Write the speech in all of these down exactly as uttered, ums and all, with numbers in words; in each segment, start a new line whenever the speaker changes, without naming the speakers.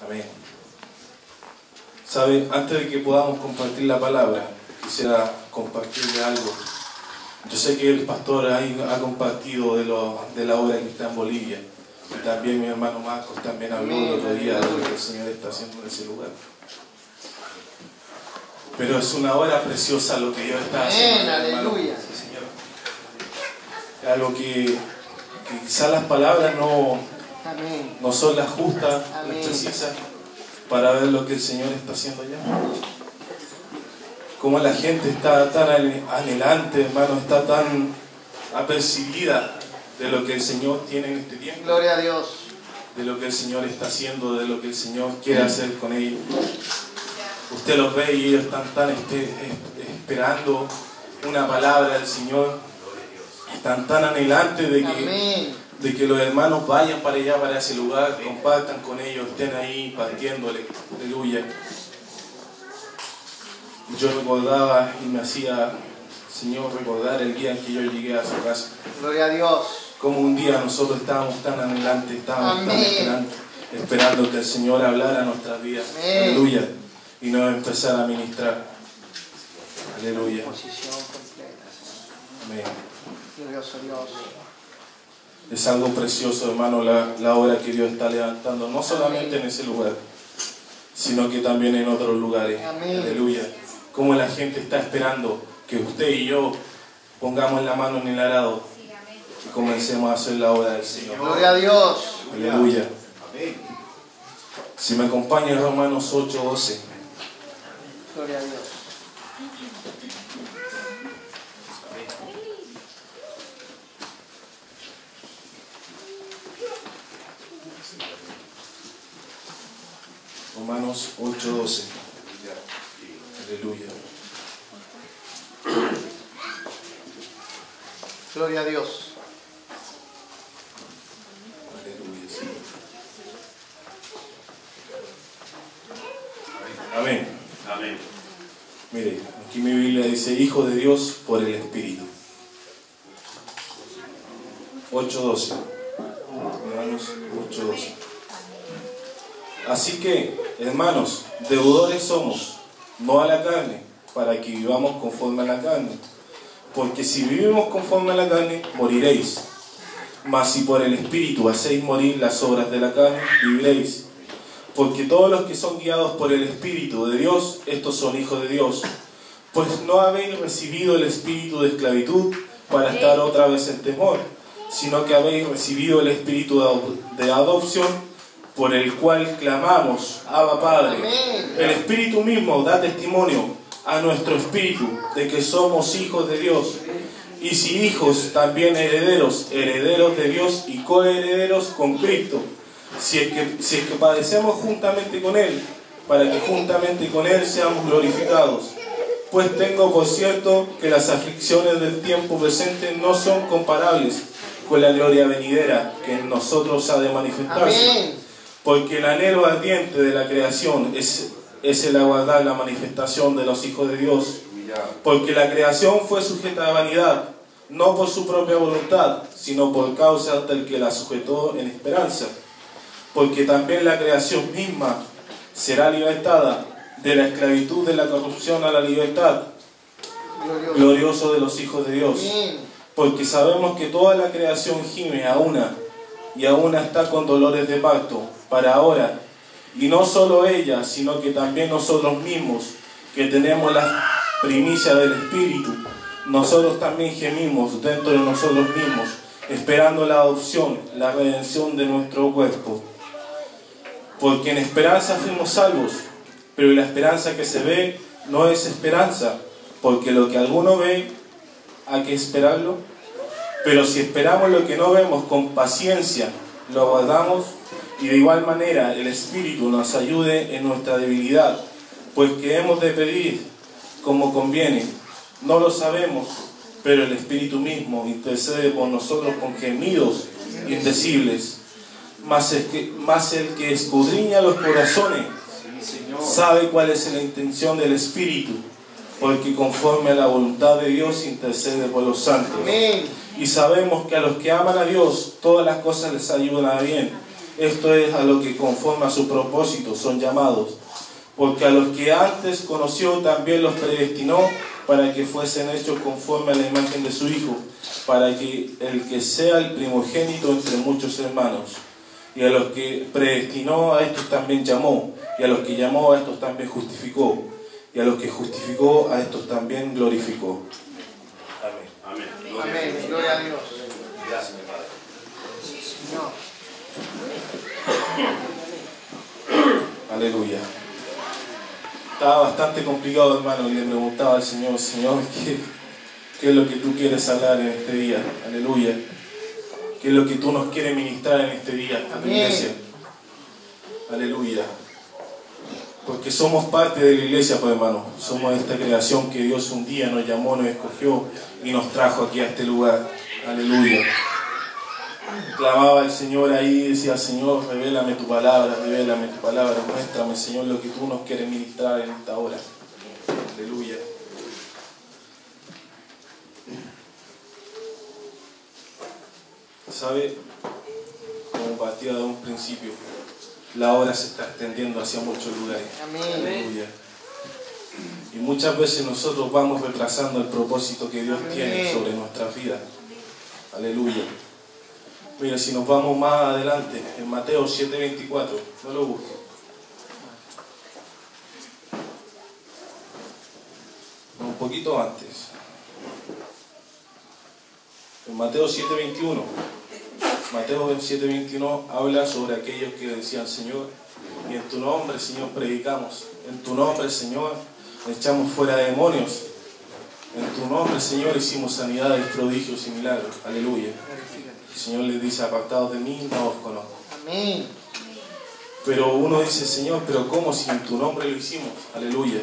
Amén. ¿Sabe? Antes de que podamos compartir la palabra, quisiera compartirle algo. Yo sé que el pastor ahí ha compartido de, lo, de la obra que está en Bolivia. Y también mi hermano Marcos también habló el otro día de lo que el Señor está haciendo en ese lugar. Pero es una obra preciosa lo que Dios está haciendo.
Aleluya.
Sí, Señor. Es algo que, que quizás las palabras no,
Amén.
no son las justas,
Amén.
las precisas, para ver lo que el Señor está haciendo allá. Como la gente está tan anhelante, hermano, está tan apercibida de lo que el Señor tiene en este tiempo.
Gloria a Dios.
De lo que el Señor está haciendo, de lo que el Señor quiere hacer con ellos. Usted los ve y ellos están tan espe esperando una palabra del Señor. Están tan anhelantes de que,
Amén.
de que los hermanos vayan para allá, para ese lugar, compartan con ellos, estén ahí partiéndole. Aleluya. Yo recordaba y me hacía, Señor, recordar el día en que yo llegué a su casa.
Gloria a Dios.
Como un día nosotros estábamos tan anhelantes, estábamos
Amén.
tan esperantes, esperando que el Señor hablara a nuestras vidas.
Amén.
Aleluya. Y nos empezara a ministrar. Aleluya.
Posición completa.
Amén.
Glorioso Dios.
Es algo precioso, hermano, la, la obra que Dios está levantando, no solamente en ese lugar, sino que también en otros lugares.
Amén.
Aleluya. Como la gente está esperando que usted y yo pongamos la mano en el arado y comencemos a hacer la obra del Señor.
Gloria a Dios.
Aleluya. Si me acompaña Romanos ocho doce.
Gloria a Dios.
Romanos ocho doce. Aleluya.
Gloria a Dios.
Aleluya, Señor. Amén.
Amén.
Mire, aquí mi Biblia dice, Hijo de Dios por el Espíritu. ocho doce. Romanos ocho doce. Así que, hermanos, deudores somos, no a la carne, para que vivamos conforme a la carne. Porque si vivimos conforme a la carne, moriréis. Mas si por el Espíritu hacéis morir las obras de la carne, viviréis. Porque todos los que son guiados por el Espíritu de Dios, estos son hijos de Dios. Pues no habéis recibido el espíritu de esclavitud para estar otra vez en temor, sino que habéis recibido el espíritu de adopción, por el cual clamamos, Abba Padre.
Amén.
El Espíritu mismo da testimonio a nuestro espíritu de que somos hijos de Dios. Y si hijos, también herederos, herederos de Dios y coherederos con Cristo. Si es que, si es que padecemos juntamente con Él, para que juntamente con Él seamos glorificados. Pues tengo por cierto que las aflicciones del tiempo presente no son comparables con la gloria venidera que en nosotros ha de manifestarse.
Amén.
Porque el anhelo ardiente de la creación es, es el aguardar la manifestación de los hijos de Dios. Porque la creación fue sujeta a vanidad, no por su propia voluntad, sino por causa del que la sujetó en esperanza. Porque también la creación misma será libertada de la esclavitud de la corrupción a la libertad.
Glorioso.
Glorioso de los hijos de Dios.
Amén.
Porque sabemos que toda la creación gime a una, y a una está con dolores de parto, para ahora. Y no solo ella, sino que también nosotros mismos, que tenemos la primicia del Espíritu, nosotros también gemimos dentro de nosotros mismos, esperando la adopción, la redención de nuestro cuerpo. Porque en esperanza fuimos salvos, pero la esperanza que se ve no es esperanza, porque lo que alguno ve, hay que esperarlo. Pero si esperamos lo que no vemos con paciencia, lo aguardamos, y de igual manera el Espíritu nos ayude en nuestra debilidad, pues que hemos de pedir como conviene, no lo sabemos, pero el Espíritu mismo intercede por nosotros con gemidos indecibles. Mas el que, mas el que escudriña los corazones sabe cuál es la intención del Espíritu, porque conforme a la voluntad de Dios intercede por los santos.
Amén.
Y sabemos que a los que aman a Dios todas las cosas les ayudan a bien, Esto es a lo que conforme a su propósito son llamados. Porque a los que antes conoció también los predestinó para que fuesen hechos conforme a la imagen de su Hijo, para que el que sea el primogénito entre muchos hermanos. Y a los que predestinó, a estos también llamó, y a los que llamó, a estos también justificó, y a los que justificó, a estos también glorificó. Amén.
Amén.
Amén. Gloria a Dios.
Gracias, Padre.
Señor.
Aleluya. Estaba bastante complicado, hermano, y le preguntaba al Señor, Señor, ¿qué, qué es lo que tú quieres hablar en este día? Aleluya. ¿Qué es lo que tú nos quieres ministrar en este día, a tu iglesia? Aleluya. Porque somos parte de la iglesia, pues, hermano. Somos esta creación que Dios un día nos llamó, nos escogió y nos trajo aquí a este lugar. Aleluya. Clamaba al Señor ahí, decía, Señor, revélame tu palabra, revélame tu palabra, muéstrame, Señor, lo que tú nos quieres ministrar en esta hora. Aleluya. ¿Sabe? Como partida de un principio, la obra se está extendiendo hacia muchos lugares.
Amén.
Aleluya. Y muchas veces nosotros vamos retrasando el propósito que Dios
Amén.
tiene sobre nuestras vidas. Aleluya. Mira, si nos vamos más adelante, en Mateo siete veinticuatro, no lo busques. Un poquito antes. En Mateo siete veintiuno. Mateo siete veintiuno habla sobre aquellos que decían, Señor, y en tu nombre, Señor, predicamos. En tu nombre, Señor, echamos fuera demonios. En tu nombre, Señor, hicimos sanidades, prodigios y milagros. Aleluya. El Señor les dice, apartados de mí, no os conozco.
Amén.
Pero uno dice, Señor, pero ¿cómo si en tu nombre lo hicimos? Aleluya.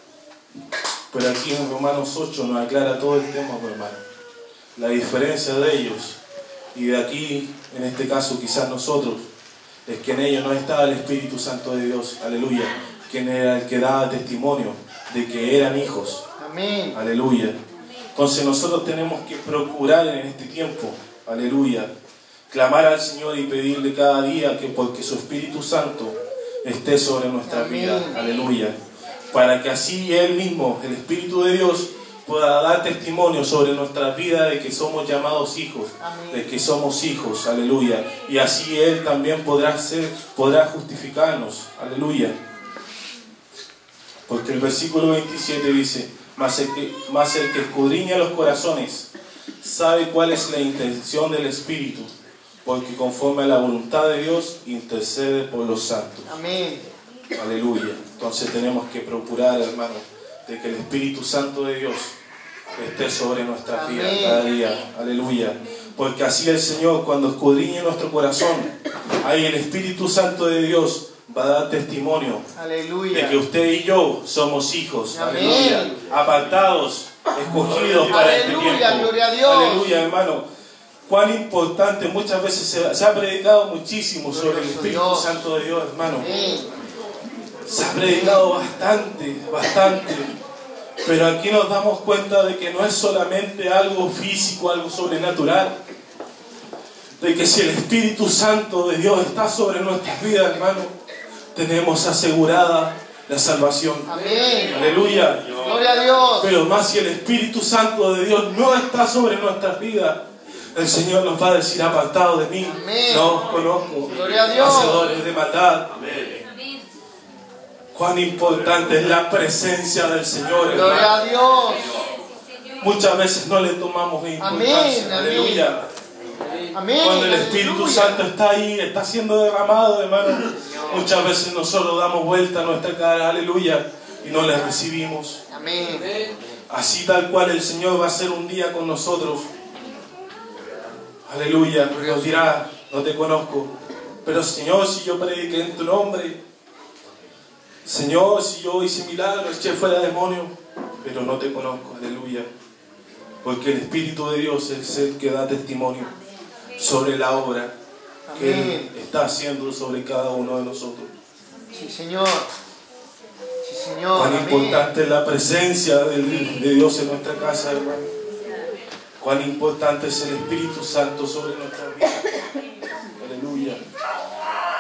Pero aquí en Romanos ocho nos aclara todo el tema, pues, hermano. La diferencia de ellos y de aquí, en este caso quizás nosotros, es que en ellos no estaba el Espíritu Santo de Dios. Aleluya. Quien era el que daba testimonio de que eran hijos.
Amén.
Aleluya. Entonces nosotros tenemos que procurar en este tiempo, aleluya, clamar al Señor y pedirle cada día que porque su Espíritu Santo esté sobre nuestras vidas, aleluya, para que así Él mismo, el Espíritu de Dios, pueda dar testimonio sobre nuestras vidas de que somos llamados hijos,
Amén.
de que somos hijos, aleluya, y así Él también podrá ser, podrá justificarnos, aleluya, porque el versículo veintisiete dice, Mas el, que, mas el que escudriña los corazones sabe cuál es la intención del Espíritu, porque conforme a la voluntad de Dios intercede por los santos.
Amén.
Aleluya. Entonces tenemos que procurar, hermano, de que el Espíritu Santo de Dios esté sobre nuestras vidas cada día. Aleluya. Porque así el Señor, cuando escudriñe nuestro corazón, ahí el Espíritu Santo de Dios va a dar testimonio
Aleluya.
de que usted y yo somos hijos,
Amén.
aleluya, apartados, escogidos para
Aleluya,
este tiempo.
gloria a Dios.
Aleluya, hermano. Cuán importante, muchas veces se, se ha predicado muchísimo sobre el
Glorioso
Espíritu
Dios.
Santo de Dios, hermano.
Amén.
Se ha predicado bastante, bastante. Pero aquí nos damos cuenta de que no es solamente algo físico, algo sobrenatural. De que si el Espíritu Santo de Dios está sobre nuestras vidas, hermano, tenemos asegurada la salvación.
Amén.
Aleluya.
Gloria a Dios.
Pero más si el Espíritu Santo de Dios no está sobre nuestras vidas, el Señor nos va a decir, apartado de mí,
Amén.
no os conozco,
Gloria a Dios.
hacedores de maldad.
Amén.
Cuán importante es la presencia del Señor,
Gloria
hermano.
a Dios.
Muchas veces no le tomamos importancia.
Amén, amén.
Aleluya.
Amén.
Cuando el Espíritu
Aleluya.
Santo está ahí, está siendo derramado, hermano, muchas veces nosotros damos vuelta a nuestra cara, aleluya, y no le recibimos.
Amén.
Así tal cual el Señor va a ser un día con nosotros. Aleluya, nos dirá, no te conozco, pero Señor, si yo prediqué en tu nombre, Señor, si yo hice milagros, eché fuera demonios, pero no te conozco, aleluya, porque el Espíritu de Dios es el que da testimonio sobre la obra que Él está haciendo sobre cada uno de nosotros.
Sí, Señor. Sí, Señor.
Cuán
Amén.
importante es la presencia de, de Dios en nuestra casa, hermano. Cuán importante es el Espíritu Santo sobre nuestra vida. Aleluya.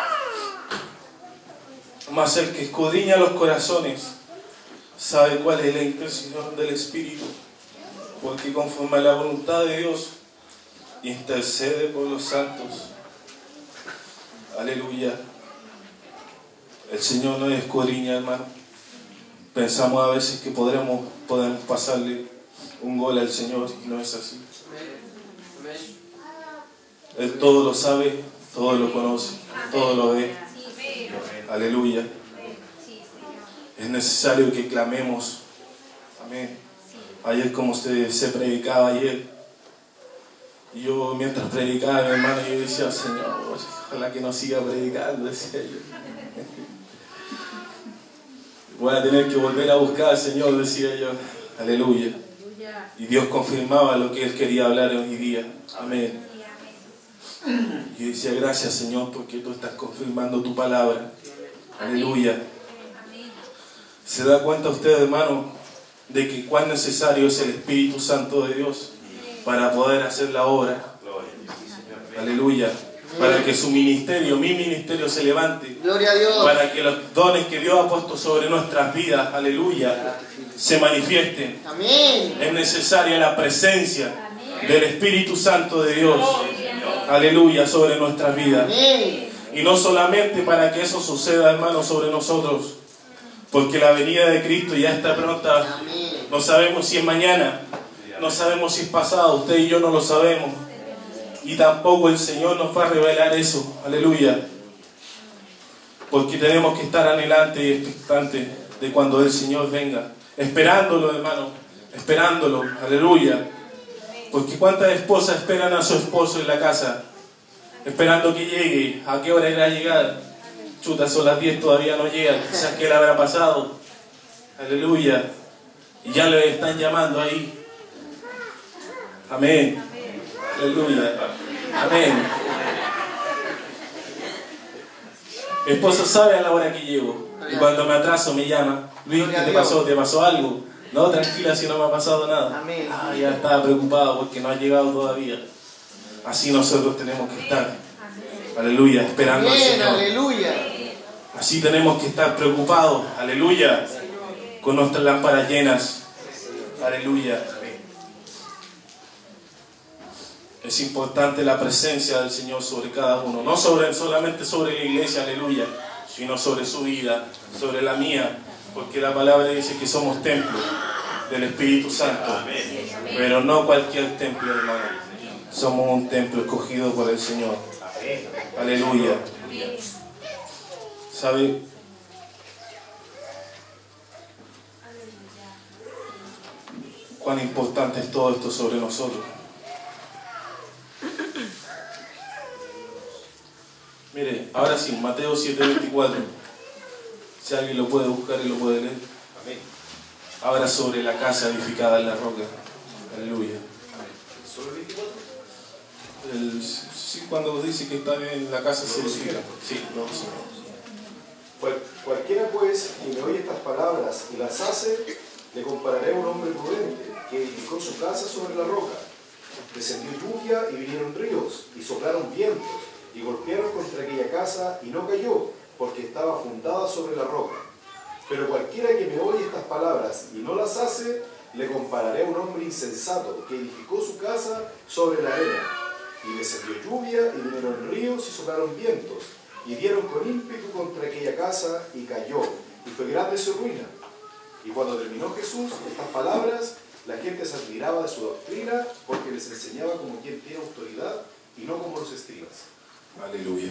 Mas el que escudriña los corazones sabe cuál es la intención del Espíritu, porque conforme a la voluntad de Dios intercede por los santos. Aleluya. El Señor nos escudriña, hermano. Pensamos a veces que podremos, podemos pasarle un gol al Señor y no es así. Él todo lo sabe, todo lo conoce, todo lo ve. Aleluya. Es necesario que clamemos. Amén. Ayer, como se, se predicaba ayer, y yo mientras predicaba, mi hermano, yo decía, Señor, ojalá que no siga predicando, decía yo. Voy a tener que volver a buscar al Señor, decía yo. Aleluya. Y Dios confirmaba lo que Él quería hablar hoy día. Amén. Y yo decía, gracias, Señor, porque tú estás confirmando tu palabra. Aleluya. ¿Se da cuenta usted, hermano, de que cuán necesario es el Espíritu Santo de Dios para poder hacer la obra? Aleluya. Para que su ministerio, mi ministerio se levante.
Gloria a Dios.
Para que los dones que Dios ha puesto sobre nuestras vidas, aleluya, se manifiesten.
Amén.
Es necesaria la presencia del Espíritu Santo de Dios. Aleluya, sobre nuestras vidas.
Amén.
Y no solamente para que eso suceda, hermano, sobre nosotros, porque la venida de Cristo ya está pronta.
Amén.
No sabemos si es mañana, no sabemos si es pasado, usted y yo no lo sabemos. Y tampoco el Señor nos va a revelar eso. Aleluya. Porque tenemos que estar anhelantes y expectantes de cuando el Señor venga. Esperándolo, hermano. Esperándolo. Aleluya. Porque cuántas esposas esperan a su esposo en la casa, esperando que llegue. ¿A qué hora irá a llegar? Chuta, son las diez, todavía no llega. Quizás que le habrá pasado. Aleluya. Y ya le están llamando ahí. Amén. Aleluya. Amén. Mi esposo sabe a la hora que llego. Y cuando me atraso me llama. Luis, ¿qué te pasó? ¿Te pasó algo? No, tranquila, si no me ha pasado nada.
Amén.
Ah, ya estaba preocupado porque no ha llegado todavía. Así nosotros tenemos que estar. Aleluya, esperando al
Amén.
Señor.
Aleluya.
Así tenemos que estar preocupados. Aleluya. Con nuestras lámparas llenas. Aleluya. Es importante la presencia del Señor sobre cada uno. No sobre, solamente sobre la iglesia, aleluya, sino sobre su vida, sobre la mía. Porque la palabra dice que somos templo del Espíritu Santo. Pero no cualquier templo, hermano. Somos un templo escogido por el Señor. Aleluya. ¿Sabe? Cuán importante es todo esto sobre nosotros. Mire, ahora sí, Mateo siete veinticuatro. Si alguien lo puede buscar y lo puede leer. Amén. Habla sobre la casa edificada en la roca. Aleluya.
¿Solo el veinticuatro?
El, sí, cuando dice que está en la casa se edifica. Sí, no, sí.
Cual, cualquiera pues que me oye estas palabras y las hace, le compararé a un hombre prudente que edificó su casa sobre la roca. Descendió lluvia y vinieron ríos y soplaron vientos y golpearon contra aquella casa y no cayó, porque estaba fundada sobre la roca. Pero cualquiera que me oye estas palabras y no las hace, le compararé a un hombre insensato que edificó su casa sobre la arena. Y descendió lluvia y vinieron ríos y soplaron vientos y dieron con ímpetu contra aquella casa y cayó, y fue grande su ruina. Y cuando terminó Jesús estas palabras, la gente se admiraba de su doctrina, porque les enseñaba como quien tiene autoridad y no como los escribas.
Aleluya.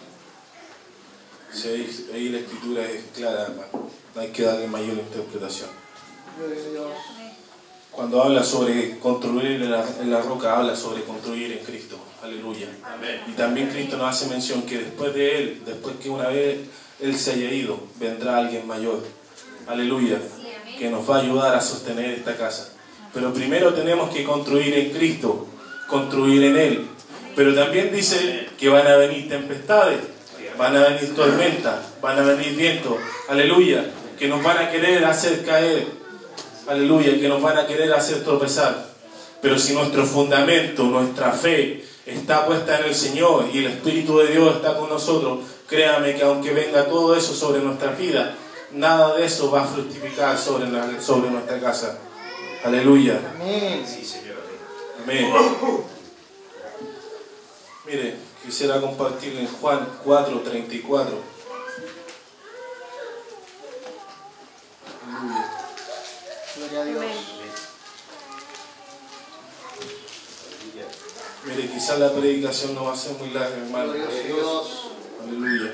Sí, ahí, ahí la escritura es clara, hermano. No hay que darle mayor interpretación.
Gloria a Dios.
Cuando habla sobre construir en la, en la roca, habla sobre construir en Cristo. Aleluya. Amén. Y también Cristo nos hace mención que después de Él, después que una vez Él se haya ido, vendrá alguien mayor. Aleluya. Que nos va a ayudar a sostener esta casa. Pero primero tenemos que construir en Cristo, construir en Él. Pero también dice que van a venir tempestades, van a venir tormentas, van a venir vientos. Aleluya. Que nos van a querer hacer caer. Aleluya. Que nos van a querer hacer tropezar. Pero si nuestro fundamento, nuestra fe está puesta en el Señor y el Espíritu de Dios está con nosotros, créame que aunque venga todo eso sobre nuestra vida, nada de eso va a fructificar sobre, la, sobre nuestra casa. Aleluya.
Amén.
Sí, Señor.
Amén. Mire, quisiera compartir en Juan cuatro, treinta y cuatro. Aleluya.
Gloria a Dios.
Mire, quizás la predicación no va a ser muy larga, hermano.
Gloria a Dios.
Aleluya.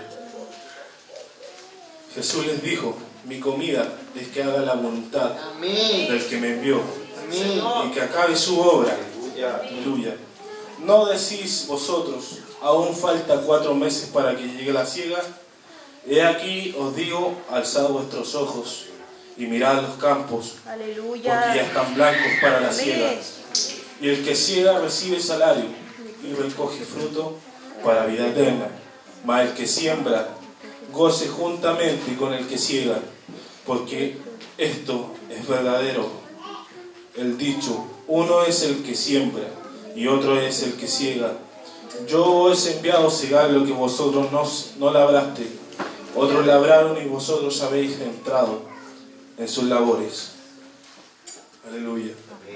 Jesús les dijo, mi comida es que haga la voluntad
Amén.
del que me envió
Amén.
y que acabe su obra.
Aleluya.
Aleluya. ¿No decís vosotros, aún falta cuatro meses para que llegue la siega? He aquí os digo, alzad vuestros ojos y mirad los campos,
Aleluya.
porque ya están blancos para la
Amén.
siega. Y el que siega recibe salario y recoge fruto para vida eterna. Mas el que siembra, goce juntamente con el que siega, porque esto es verdadero. El dicho, uno es el que siembra y otro es el que siega. Yo os he enviado a cegar lo que vosotros no, no labraste. Otros labraron y vosotros habéis entrado en sus labores. Aleluya.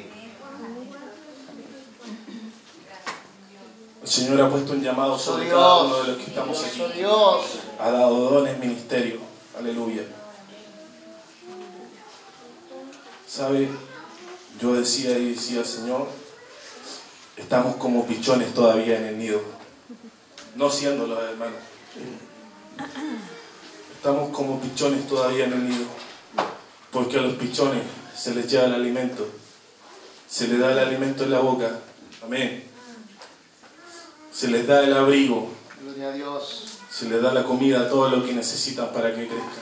El Señor ha puesto un llamado sobre cada uno de los que estamos aquí.
Dios.
Ha dado dones, ministerio. Aleluya. ¿Sabe? Yo decía y decía, Señor, estamos como pichones todavía en el nido. No siéndolo, hermano. Estamos como pichones todavía en el nido. Porque a los pichones se les lleva el alimento. Se les da el alimento en la boca. Amén. Se les da el abrigo.
Gloria a Dios.
Se les da la comida, todo lo que necesitan para que crezcan.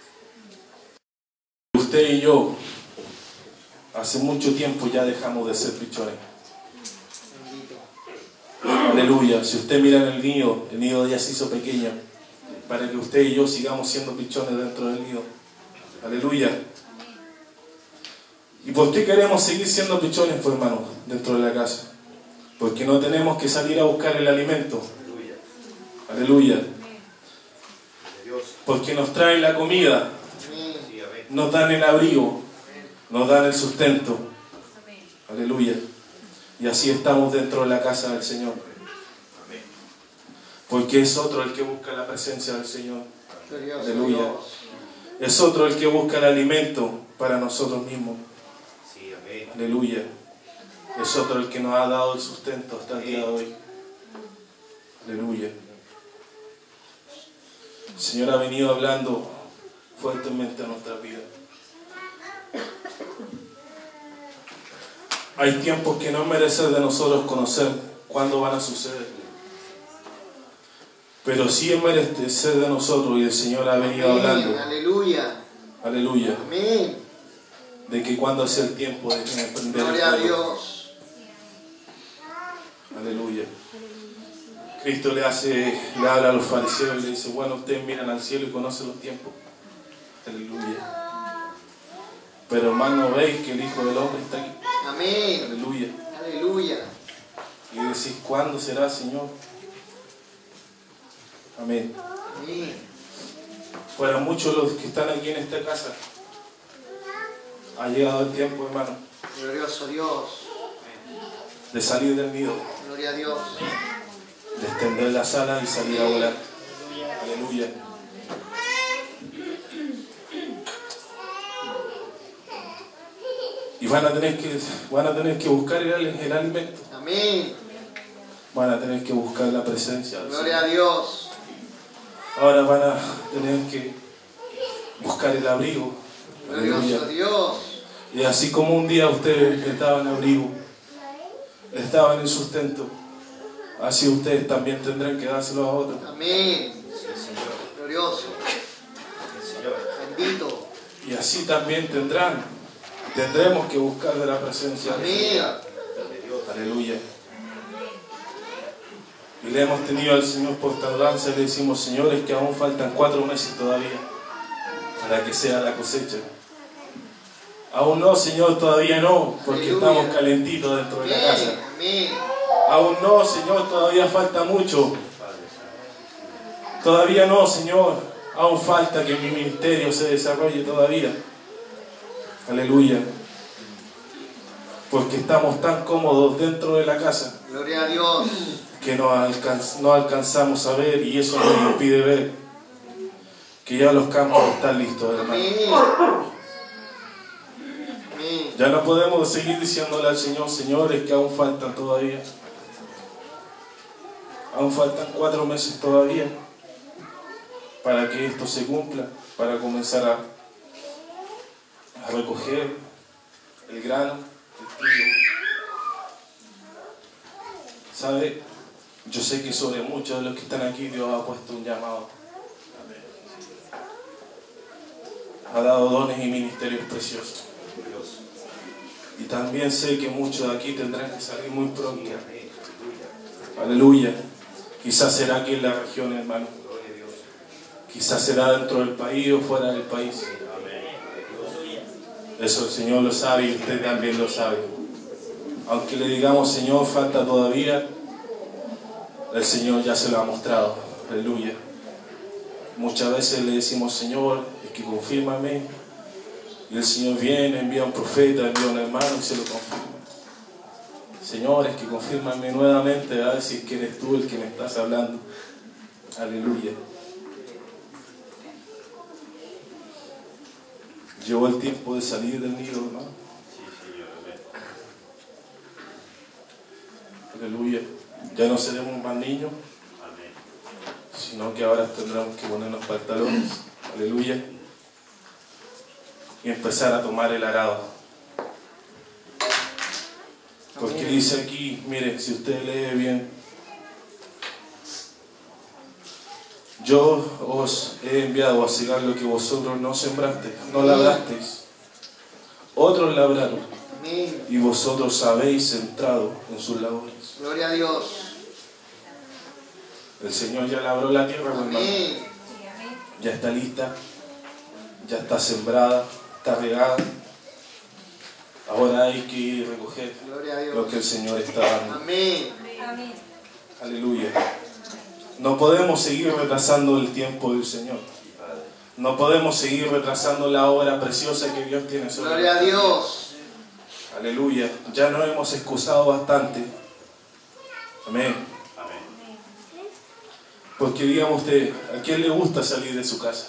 Usted y yo, hace mucho tiempo ya dejamos de ser pichones.
Bendito.
Aleluya. Si usted mira en el nido, el nido ya se hizo pequeño, para que usted y yo sigamos siendo pichones dentro del nido. Aleluya. ¿Y por qué queremos seguir siendo pichones, pues, hermanos, dentro de la casa? Porque no tenemos que salir a buscar el alimento.
Aleluya.
Aleluya.
Dios.
Porque nos traen la comida,
Amén.
Sí, amén.
nos dan el abrigo, nos dan el sustento. Aleluya. Y así estamos dentro de la casa del Señor.
Amén.
Porque es otro el que busca la presencia del Señor.
Glorioso
Aleluya.
Dios.
Es otro el que busca el alimento para nosotros mismos.
Sí, amén.
Aleluya. Es otro el que nos ha dado el sustento hasta el día de hoy. Aleluya. El Señor ha venido hablando fuertemente a nuestra vida. Hay tiempos que no merecen de nosotros conocer cuándo van a suceder. Pero sí es merecer de nosotros, y el Señor ha venido
Amén.
hablando.
Aleluya.
Aleluya.
Amén.
De que cuando es el tiempo de prender el
Gloria a
fuego.
Dios.
Aleluya. Cristo le hace, le habla a los fariseos y le dice, bueno, ustedes miran al cielo y conocen los tiempos. Aleluya. Pero hermano, veis que el Hijo del Hombre está aquí.
Amén.
Aleluya.
Aleluya.
Y decís, ¿cuándo será, Señor? Amén.
Amén.
Para muchos de los que están aquí en esta casa, ha llegado el tiempo, hermano,
Glorioso Dios.
de salir del nido,
Gloria a Dios.
de extender las alas y salir a volar. Aleluya. Y van a tener que, van a tener que buscar el, el alimento.
Amén.
Van a tener que buscar la presencia del
Gloria a
Señor.
Dios.
Ahora van a tener que buscar el abrigo.
Glorioso
Aleluya.
Dios.
Y así como un día ustedes estaban en abrigo, estaban en sustento, así ustedes también tendrán que dárselo a otros.
Amén.
Sí, Señor.
Glorioso.
Sí, Señor.
Bendito.
Y así también tendrán, tendremos que buscar de la presencia del Señor.
Amén.
De Dios.
Aleluya. Y le hemos tenido al Señor por tardanza y le decimos, señores, que aún faltan cuatro meses todavía para que sea la cosecha. Aún no, Señor, todavía no, porque
Aleluya.
estamos calentitos dentro de la casa.
Amén. Amén.
Aún no, Señor, todavía falta mucho. Todavía no, Señor. Aún falta que mi ministerio se desarrolle todavía. Aleluya. Porque estamos tan cómodos dentro de la casa
Gloria a Dios.
que no, alcanz- no alcanzamos a ver, y eso nos impide ver que ya los campos están listos, hermano.
Amén. Amén.
Ya no podemos seguir diciéndole al Señor, señores, que aún faltan todavía. Aún faltan cuatro meses todavía para que esto se cumpla, para comenzar a, a recoger el grano, el trigo. ¿Sabe? Yo sé que sobre muchos de los que están aquí Dios ha puesto un llamado. Ha dado dones y ministerios preciosos. Y también sé que muchos de aquí tendrán que salir muy pronto. Aleluya. Quizás será aquí en la región, hermano. Quizás será dentro del país o fuera del país. Eso el Señor lo sabe y usted también lo sabe. Aunque le digamos, Señor, falta todavía, el Señor ya se lo ha mostrado. Aleluya. Muchas veces le decimos, Señor, es que confírmame. Y el Señor viene, envía un profeta, envía un hermano y se lo confirma. Señor, es que confírmame nuevamente, a ver si es que eres tú el que me estás hablando. Aleluya. Llegó el tiempo de salir del nido, hermano. Aleluya. Ya no seremos más niños, sino que ahora tendremos que ponernos pantalones. Aleluya. Y empezar a tomar el arado. Porque dice aquí, mire, si usted lee bien, yo os he enviado a cegar lo que vosotros no sembrasteis, no labrasteis. Otros labraron,
Amén.
y vosotros habéis entrado en sus labores.
Gloria a Dios.
El Señor ya labró la tierra, hermano.
Amén.
Ya está lista, ya está sembrada, está regada. Ahora hay que ir y recoger
Gloria a Dios.
lo que el Señor está dando.
Amén.
Amén.
Aleluya. No podemos seguir retrasando el tiempo del Señor. No podemos seguir retrasando la obra preciosa que Dios tiene sobre
Gloria a
nosotros.
Dios.
Aleluya. Ya nos hemos excusado bastante. Amén. Porque dígame usted, ¿a quién le gusta salir de su casa?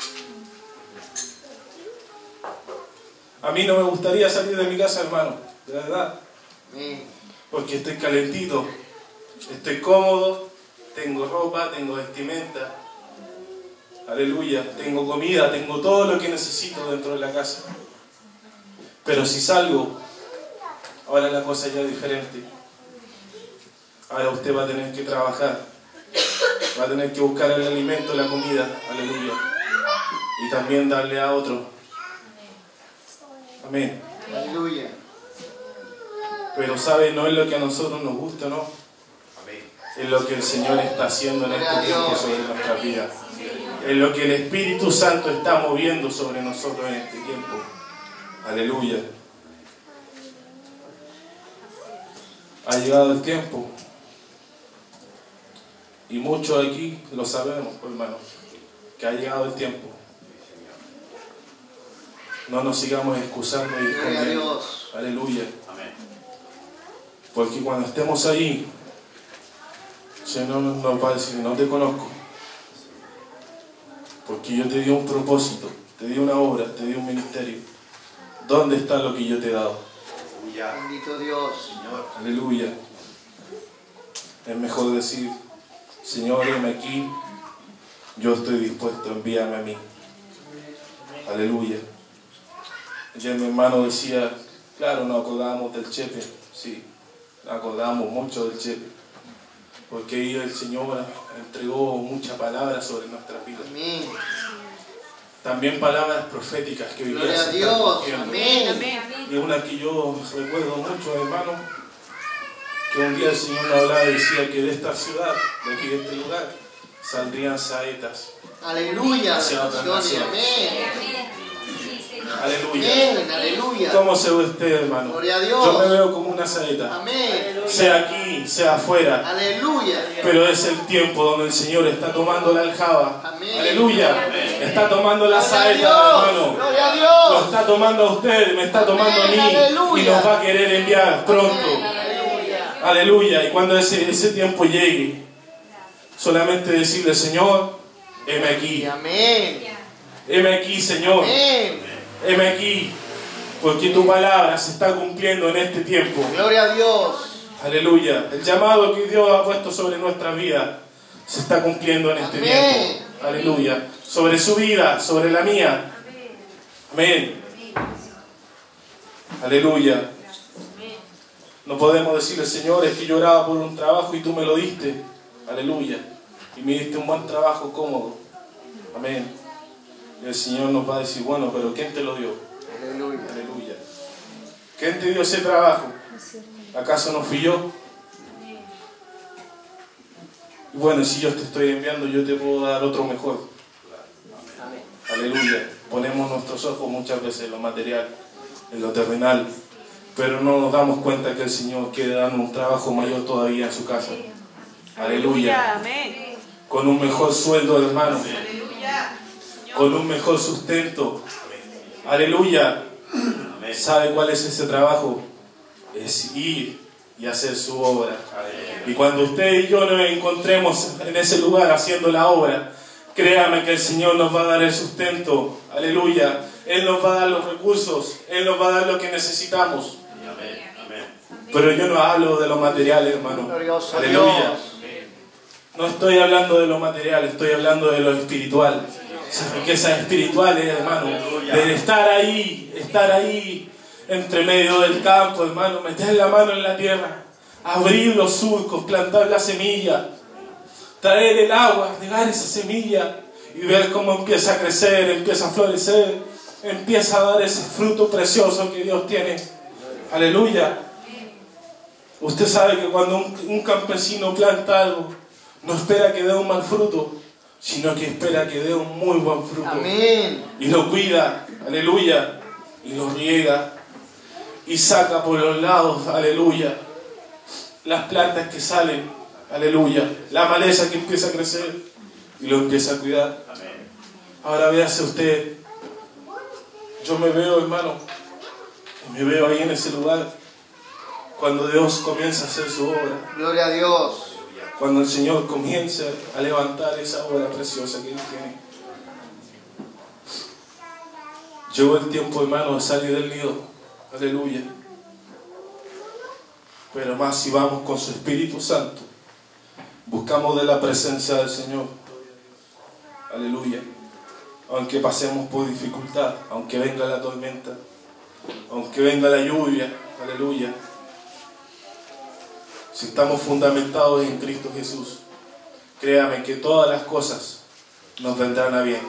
A mí no me gustaría salir de mi casa, hermano. De verdad.
Amén.
Porque estoy calentito. Estoy cómodo. Tengo ropa, tengo vestimenta. Aleluya. Tengo comida, tengo todo lo que necesito dentro de la casa. Pero si salgo, ahora la cosa ya es diferente. Ahora usted va a tener que trabajar. Va a tener que buscar el alimento, la comida. Aleluya. Y también darle a otro. Amén.
Aleluya.
Pero sabe, no es lo que a nosotros nos gusta, ¿no? Es lo que el Señor está haciendo en este tiempo sobre nuestras vidas. Es lo que el Espíritu Santo está moviendo sobre nosotros en este tiempo. Aleluya. Ha llegado el tiempo. Y muchos aquí lo sabemos, hermanos, que ha llegado el tiempo. No nos sigamos excusando y
Gloria a
escondiendo.
Dios.
Aleluya. Porque cuando estemos allí, el Señor nos va a decir, no te conozco. Porque yo te di un propósito, te di una obra, te di un ministerio. ¿Dónde está lo que yo te he dado?
Bendito Dios.
Aleluya. Es mejor decir, Señor, heme aquí, yo estoy dispuesto, envíame a mí. Aleluya. Ayer mi hermano decía, claro, nos acordamos del Chepe, sí, nos acordamos mucho del Chepe, porque ahí el Señor entregó muchas palabras sobre nuestras vidas.
Amén.
También palabras proféticas que hoy día
Gloria a
se están
Dios.
cumpliendo.
Amén.
Amén.
Y una que yo recuerdo mucho, hermano, que un día el Señor nos hablaba y decía que de esta ciudad, de aquí de este lugar, saldrían saetas.
Aleluya.
Hacia otras
Bendiciones.
naciones.
Amén.
Amén. Sí, Señor.
Aleluya.
Amén, aleluya.
¿Cómo se ve usted, hermano?
Gloria a Dios.
Yo me veo como una saeta.
Amén.
Sea aquí, sea afuera.
Aleluya.
Pero es el tiempo donde el Señor está tomando la aljaba.
Amén.
Aleluya. Está tomando la
Gloria a
saeta,
Dios.
hermano.
Gloria a
Lo
Dios.
está tomando a usted, me está tomando a mí.
Aleluya.
Y nos va a querer enviar pronto.
Aleluya.
Aleluya. Y cuando ese, ese tiempo llegue, solamente decirle, Señor, heme aquí.
Amén.
Heme aquí, Señor.
Amén.
Heme aquí. Porque tu palabra se está cumpliendo en este tiempo.
Gloria a Dios.
Aleluya. El llamado que Dios ha puesto sobre nuestra vida se está cumpliendo en este
Amén.
tiempo. Aleluya. Sobre su vida, sobre la mía. Amén. Aleluya. No podemos decirle, Señor, es que yo oraba por un trabajo y tú me lo diste. Aleluya. Y me diste un buen trabajo cómodo. Amén. Y el Señor nos va a decir, bueno, pero ¿quién te lo dio?
Aleluya.
Aleluya. ¿Quién te dio ese trabajo? ¿Acaso no fui yo? Y bueno, si yo te estoy enviando, yo te puedo dar otro mejor. Aleluya. Ponemos nuestros ojos muchas veces en lo material, en lo terrenal, pero no nos damos cuenta que el Señor quiere darnos un trabajo mayor todavía en su casa. Aleluya. Con un mejor sueldo, hermano. Con un mejor sustento. Aleluya. ¿Sabe cuál es ese trabajo? Es ir y hacer su obra. Y cuando usted y yo nos encontremos en ese lugar haciendo la obra, créame que el Señor nos va a dar el sustento. Aleluya. Él nos va a dar los recursos. Él nos va a dar lo que necesitamos. Pero yo no hablo de lo material, hermano.
Glorioso
Aleluya.
Dios.
No estoy hablando de lo material, estoy hablando de lo espiritual. Esas riquezas espirituales, hermano. De estar ahí, estar ahí entre medio del campo, hermano. Meter la mano en la tierra. Abrir los surcos, plantar la semilla. Traer el agua, regar esa semilla. Y ver cómo empieza a crecer, empieza a florecer. Empieza a dar ese fruto precioso que Dios tiene. Aleluya. Usted sabe que cuando un, un campesino planta algo, no espera que dé un mal fruto, sino que espera que dé un muy buen fruto.
Amén.
Y lo cuida, aleluya, y lo riega, y saca por los lados, aleluya, las plantas que salen, aleluya, la maleza que empieza a crecer, y lo empieza a cuidar. Ahora véase usted, yo me veo, hermano, me veo ahí en ese lugar, cuando Dios comienza a hacer su obra.
Gloria a Dios.
Cuando el Señor comience a levantar esa obra preciosa que Él tiene. Llegó el tiempo, hermano, de salir del nido. Aleluya. Pero más si vamos con su Espíritu Santo, buscamos de la presencia del Señor. Aleluya. Aunque pasemos por dificultad, aunque venga la tormenta, aunque venga la lluvia. Aleluya. Si estamos fundamentados en Cristo Jesús, créame que todas las cosas nos vendrán a bien.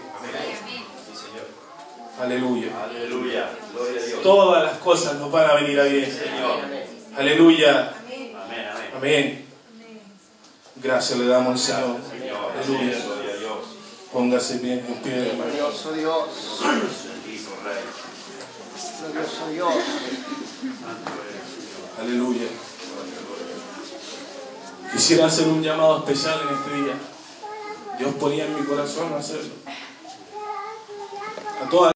Aleluya.
Aleluya. Gloria a Dios.
Todas las cosas nos van a venir a bien.
Señor.
Aleluya.
Amén, amén.
Amén. Gracias le damos al Señor.
Señor.
Aleluya.
Gloria a Dios.
Póngase bien en pie, hermano.
Glorioso Dios.
Bendito Rey.
Glorioso Dios.
Aleluya. Quisiera hacer un llamado especial en este día. Dios ponía en mi corazón hacerlo. A todas